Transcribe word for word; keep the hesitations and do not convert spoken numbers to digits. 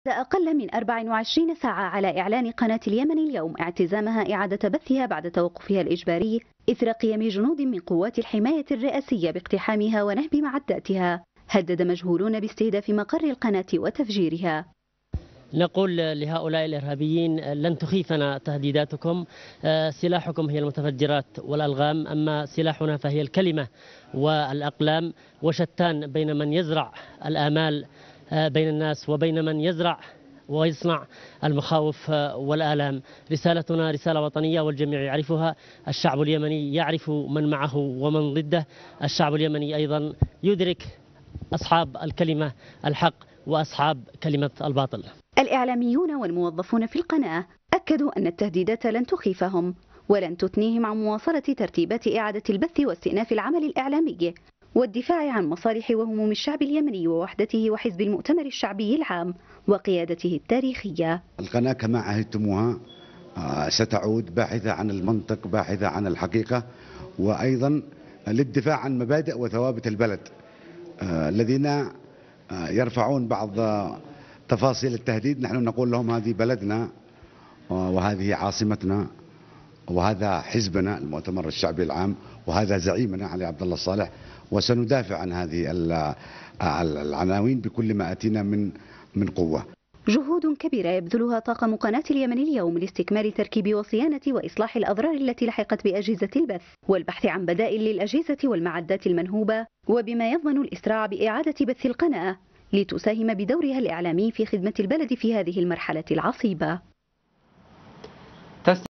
أقل من أربع وعشرين ساعة على إعلان قناة اليمن اليوم اعتزامها إعادة بثها بعد توقفها الإجباري إثر قيام جنود من قوات الحماية الرئاسية باقتحامها ونهب معداتها، هدد مجهولون باستهداف مقر القناة وتفجيرها. نقول لهؤلاء الإرهابيين لن تخيفنا تهديداتكم، سلاحكم هي المتفجرات والألغام، أما سلاحنا فهي الكلمة والأقلام، وشتان بين من يزرع الآمال بين الناس وبين من يزرع ويصنع المخاوف والآلام. رسالتنا رسالة وطنية والجميع يعرفها، الشعب اليمني يعرف من معه ومن ضده، الشعب اليمني أيضا يدرك أصحاب الكلمة الحق وأصحاب كلمة الباطل. الإعلاميون والموظفون في القناة أكدوا أن التهديدات لن تخيفهم ولن تثنيهم عن مواصلة ترتيبات إعادة البث واستئناف العمل الإعلامي والدفاع عن مصالح وهموم الشعب اليمني ووحدته وحزب المؤتمر الشعبي العام وقيادته التاريخية. القناة كما عهدتموها ستعود باحثة عن المنطق، باحثة عن الحقيقة، وأيضا للدفاع عن مبادئ وثوابت البلد. الذين يرفعون بعض تفاصيل التهديد نحن نقول لهم هذه بلدنا وهذه عاصمتنا وهذا حزبنا المؤتمر الشعبي العام وهذا زعيمنا علي عبد الله الصالح، وسندافع عن هذه العناوين بكل ما أتينا من من قوة. جهود كبيرة يبذلها طاقم قناة اليمن اليوم لاستكمال تركيب وصيانة وإصلاح الأضرار التي لحقت بأجهزة البث والبحث عن بدائل للأجهزة والمعدات المنهوبة، وبما يضمن الإسراع بإعادة بث القناة لتساهم بدورها الإعلامي في خدمة البلد في هذه المرحلة العصيبة.